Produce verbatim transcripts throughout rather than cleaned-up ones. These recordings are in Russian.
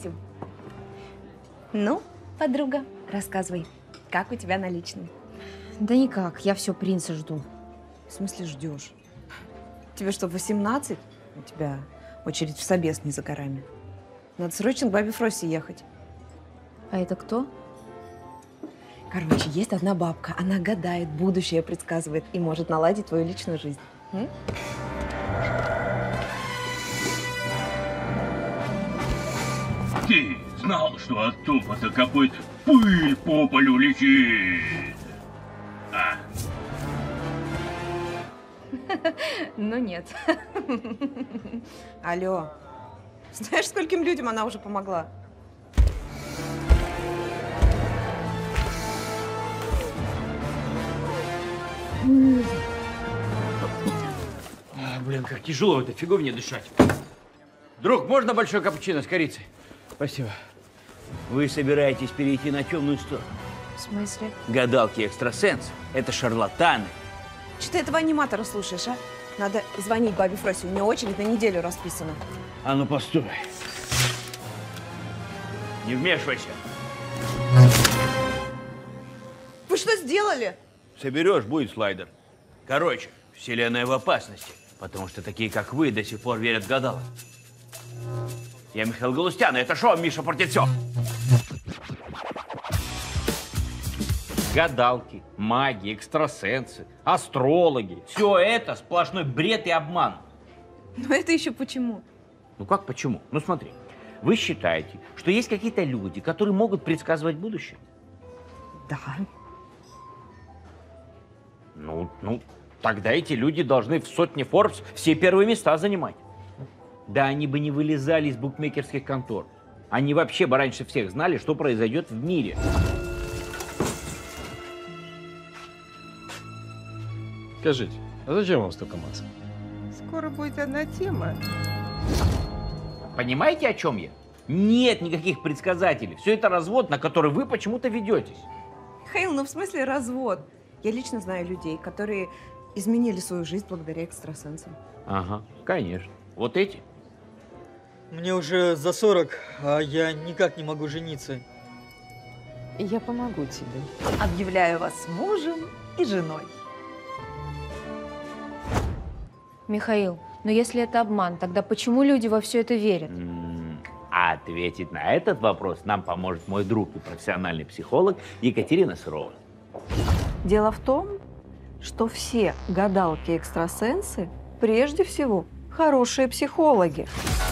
Максим. Ну, подруга, рассказывай, как у тебя на личном? Да никак, я все принца жду. В смысле ждешь? Тебе что, восемнадцать? У тебя очередь в собес не за горами. Надо срочно к бабе Фросе ехать. А это кто? Короче, есть одна бабка. Она гадает, будущее предсказывает и может наладить твою личную жизнь. М? Ты знал, что от топота копыт пыль по полю летит? А? Ну нет. Алло. Знаешь, скольким людям она уже помогла? А, блин, как тяжело в этой фиговине дышать. Друг, можно большой капучино с корицей? Спасибо. Вы собираетесь перейти на темную сторону? В смысле? Гадалки-экстрасенсы – это шарлатаны. Что ты этого аниматора слушаешь, а? Надо звонить бабе Фросе, у нее очередь на неделю расписана. А ну, постой. Не вмешивайся. Вы что сделали? Соберешь, будет слайдер. Короче, вселенная в опасности, потому что такие, как вы, до сих пор верят в гадалок. Я Михаил Галустян, и это шоу «Миша портит все». Гадалки, маги, экстрасенсы, астрологи. Все это сплошной бред и обман. Ну это еще почему? Ну как почему? Ну смотри, вы считаете, что есть какие-то люди, которые могут предсказывать будущее? Да. Ну, ну, тогда эти люди должны в сотне Forbes все первые места занимать. Да они бы не вылезали из букмекерских контор. Они вообще бы раньше всех знали, что произойдет в мире. Скажите, а зачем вам столько масок? Скоро будет одна тема. Понимаете, о чем я? Нет никаких предсказателей. Все это развод, на который вы почему-то ведетесь. Михаил, ну в смысле развод? Я лично знаю людей, которые изменили свою жизнь благодаря экстрасенсам. Ага, конечно. Вот эти. Мне уже за сорок, а я никак не могу жениться. Я помогу тебе. Объявляю вас мужем и женой. Михаил, но если это обман, тогда почему люди во все это верят? М-м, а ответить на этот вопрос нам поможет мой друг и профессиональный психолог Екатерина Сырова. Дело в том, что все гадалки-экстрасенсы прежде всего хорошие психологи.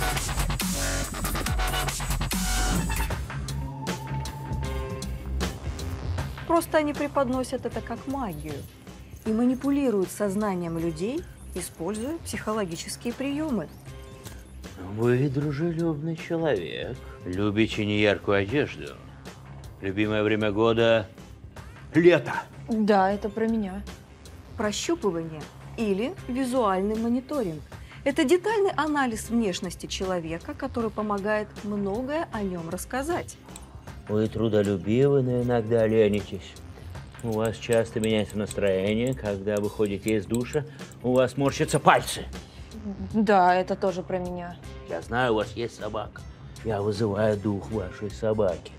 Просто они преподносят это как магию и манипулируют сознанием людей, используя психологические приемы. Вы дружелюбный человек. Любите неяркую одежду. Любимое время года – лето. Да, это про меня. Прощупывание или визуальный мониторинг – это детальный анализ внешности человека, который помогает многое о нем рассказать. Вы трудолюбивы, но иногда ленитесь. У вас часто меняется настроение, когда выходите из душа, у вас морщатся пальцы. Да, это тоже про меня. Я знаю, у вас есть собака. Я вызываю дух вашей собаки.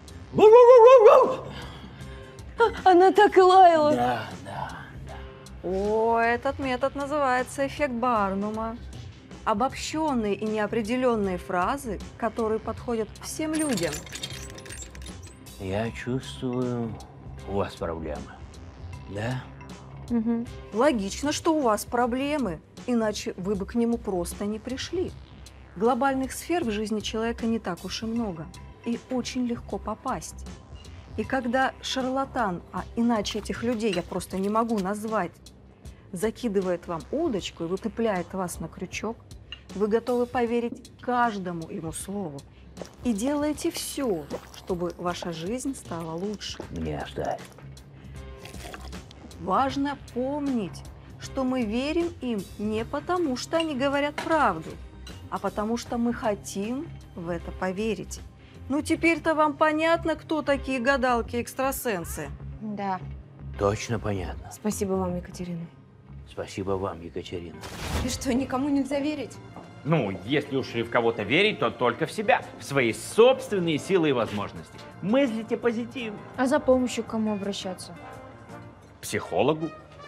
Она так и лаяла. Да, да, да. О, этот метод называется эффект Барнума. Обобщенные и неопределенные фразы, которые подходят всем людям. Я чувствую, у вас проблемы. Да? Угу. Логично, что у вас проблемы, иначе вы бы к нему просто не пришли. Глобальных сфер в жизни человека не так уж и много, и очень легко попасть. И когда шарлатан, а иначе этих людей я просто не могу назвать, закидывает вам удочку и выцепляет вас на крючок, вы готовы поверить каждому его слову и делаете все, чтобы ваша жизнь стала лучше. Мне оставь. Важно помнить, что мы верим им не потому, что они говорят правду, а потому что мы хотим в это поверить. Ну, теперь-то вам понятно, кто такие гадалки-экстрасенсы? Да. Точно понятно. Спасибо вам, Екатерина. Спасибо вам, Екатерина. И что, никому нельзя верить? Ну, если уж и в кого-то верить, то только в себя, в свои собственные силы и возможности. Мыслите позитивно. А за помощью к кому обращаться? Психологу.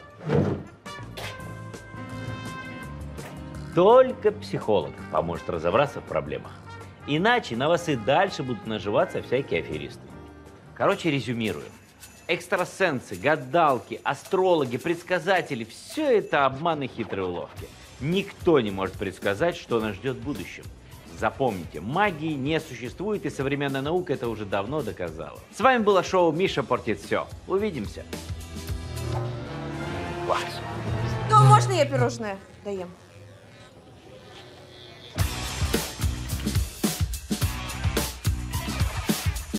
Только психолог поможет разобраться в проблемах. Иначе на вас и дальше будут наживаться всякие аферисты. Короче, резюмирую. Экстрасенсы, гадалки, астрологи, предсказатели – все это обман и хитрые уловки. Никто не может предсказать, что нас ждет в будущем. Запомните, магии не существует, и современная наука это уже давно доказала. С вами было шоу «Миша портит все». Увидимся. Класс. Ну, можно я пирожное доем?